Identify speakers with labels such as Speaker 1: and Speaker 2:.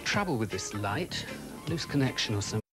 Speaker 1: trouble with this light. Loose connection or something.